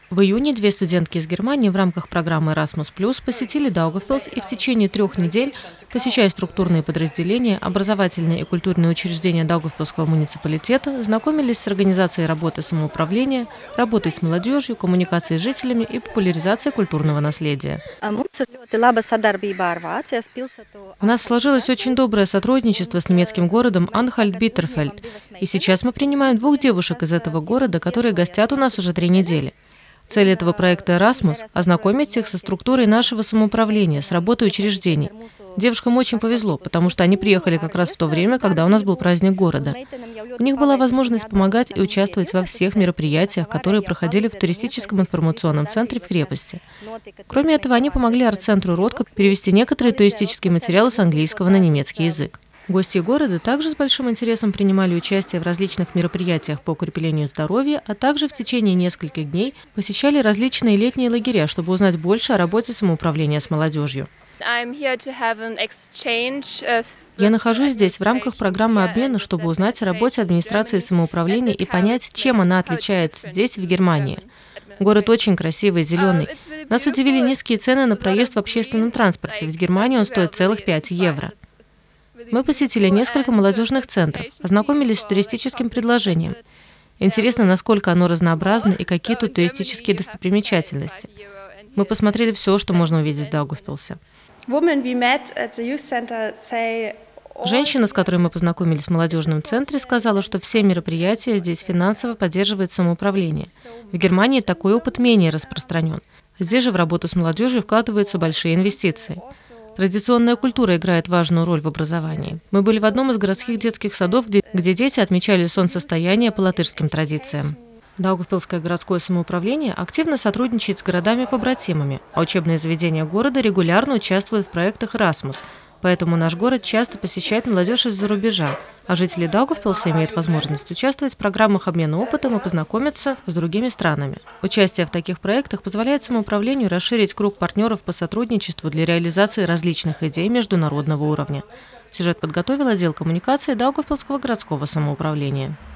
В июне две студентки из Германии в рамках программы Erasmus+ посетили Даугавпилс и в течение 3 недель, посещая структурные подразделения, образовательные и культурные учреждения Даугавпилсского муниципалитета, знакомились с организацией работы самоуправления, работой с молодежью, коммуникацией с жителями и популяризацией культурного наследия. У нас сложилось очень доброе сотрудничество с немецким городом Анхальт-Биттерфельд, и сейчас мы принимаем 2 девушек из этого города, которые гостят у нас уже 3 недели. Цель этого проекта Erasmus – ознакомить их со структурой нашего самоуправления, с работой учреждений. Девушкам очень повезло, потому что они приехали как раз в то время, когда у нас был праздник города. У них была возможность помогать и участвовать во всех мероприятиях, которые проходили в туристическом информационном центре в крепости. Кроме этого, они помогли арт-центру Ротко перевести некоторые туристические материалы с английского на немецкий язык. Гости города также с большим интересом принимали участие в различных мероприятиях по укреплению здоровья, а также в течение нескольких дней посещали различные летние лагеря, чтобы узнать больше о работе самоуправления с молодежью. Я нахожусь здесь в рамках программы обмена, чтобы узнать о работе администрации самоуправления и понять, чем она отличается здесь, в Германии. Город очень красивый, зеленый. Нас удивили низкие цены на проезд в общественном транспорте, ведь в Германии он стоит целых 5 евро. Мы посетили несколько молодежных центров, ознакомились с туристическим предложением. Интересно, насколько оно разнообразно и какие тут туристические достопримечательности. Мы посмотрели все, что можно увидеть в Даугавпилсе. Женщина, с которой мы познакомились в молодежном центре, сказала, что все мероприятия здесь финансово поддерживает самоуправление. В Германии такой опыт менее распространен. Здесь же в работу с молодежью вкладываются большие инвестиции. Традиционная культура играет важную роль в образовании. Мы были в одном из городских детских садов, где дети отмечали солнцестояние по латышским традициям. Даугавпилсское городское самоуправление активно сотрудничает с городами-побратимами, а учебные заведения города регулярно участвуют в проектах Erasmus. Поэтому наш город часто посещает молодежь из-за рубежа, а жители Даугавпилса имеют возможность участвовать в программах обмена опытом и познакомиться с другими странами. Участие в таких проектах позволяет самоуправлению расширить круг партнеров по сотрудничеству для реализации различных идей международного уровня. Сюжет подготовил отдел коммуникации Даугавпилсского городского самоуправления.